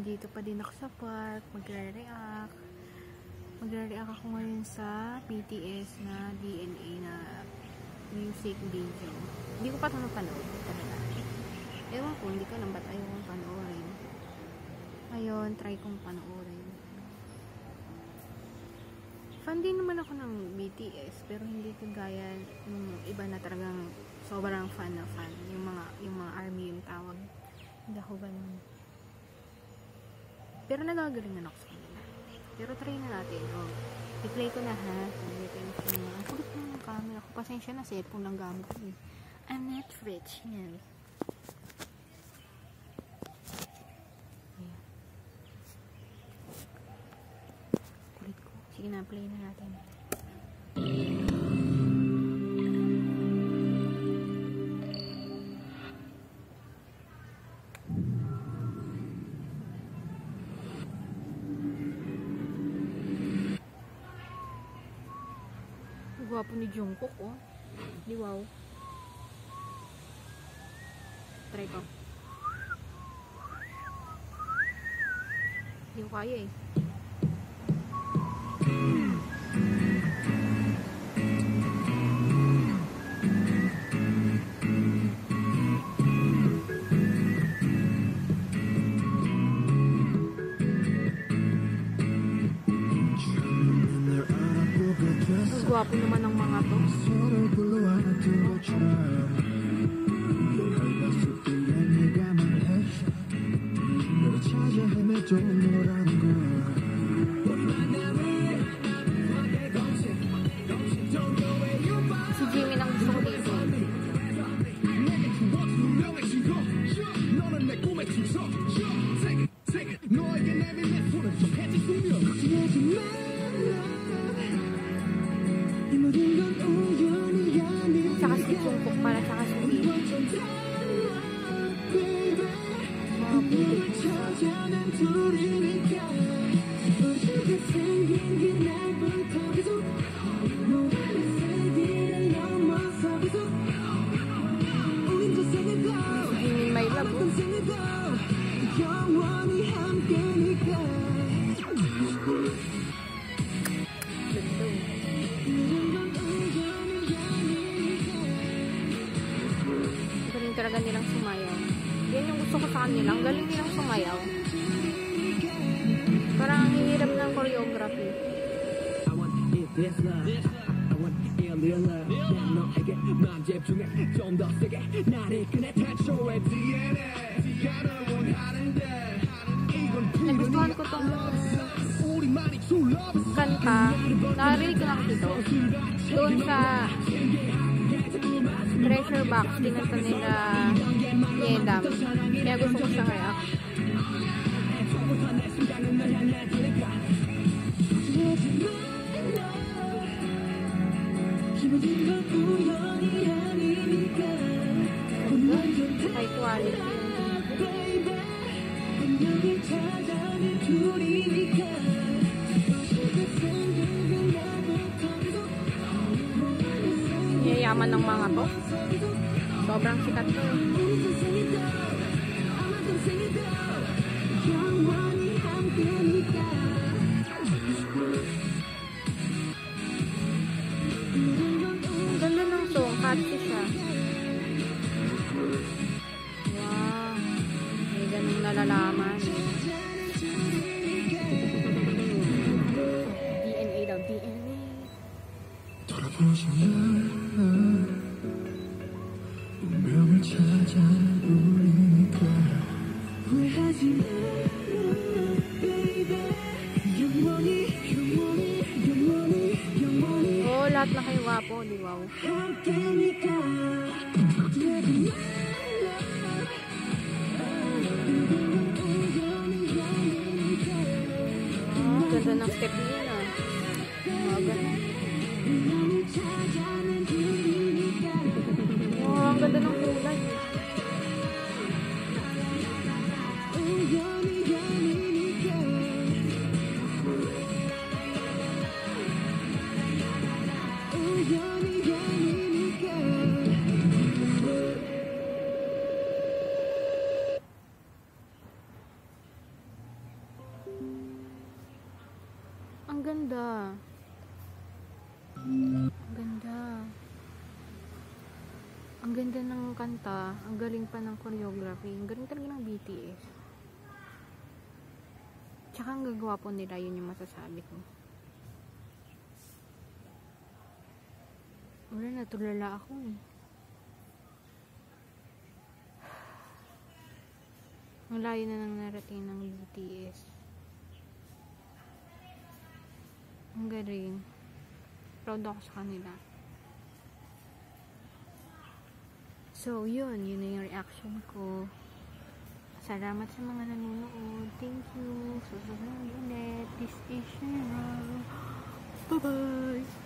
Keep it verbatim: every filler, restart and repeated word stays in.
Nandito pa din ako sa park, magre-react. Magre-react ako ngayon sa B T S na D N A na music video. Hindi ko pa ito napanood talaga. Ewan ko, hindi ko alam ba't ayaw kong panoorin. Ngayon, try kong panoorin. Fan din naman ako ng B T S, pero hindi ko gaya yung iba na talagang sobrang fan na fan. Yung mga, yung mga army yung tawag. Hindi ako ganun. Pero nagagalingan ako sa kanila. Pero try na natin. Oh, i-play ko na ha. Ang kulit na ng camera ko. Pasensya na, cellphone lang gamit ko eh. I'm not rich. Yan. Kulit ko. Sige na, play na natin. Gwapo ni Jungkook, oh. Di wow. Try ko. Hindi ko kaya eh. Gwapo naman ng mga to. Si Jimmy nang gusto ko dito. Tsaka si Jungkook para tsaka si Jimmy. Jimmy may love. Galing talaga nilang sumayaw. Yan yung gusto ko sa kanila. Ang galing nilang sumayaw. Parang ang hirap ng choreography. Nagustuhan ko tong kanta. Nakarinig ko lang dito. Doon sa Treasure Box, kinanta nila Yedam. Kaya gusto ko siya kaya. High quality. Yayaman ng mga to. Sobrang sikat to. Ang ganda ng song. Catchy siya. Wow. May ganun nalalaman. D N A daw. D N A. 운명을 찾아 우리가 후회하지 마 baby 영원히 영원히 영원히 영원히 oh lahat na kayo wapo di wow oh ganda ng step nila oh ganda oh ang ganda ng kulay Ang ganda ng kanta, ang galing pa ng choreography, ang galing talaga ng B T S. Tsaka ang gagawa po nila, yun yung masasabi ko. Wala, natulala ako eh. Ang layo na nang narating ng B T S. Ang galing. Proud ako sa kanila. So, yun. Yun na yung reaction ko. Salamat sa mga nanonood. Thank you. Susunod ulit. This is Airam. Bye-bye!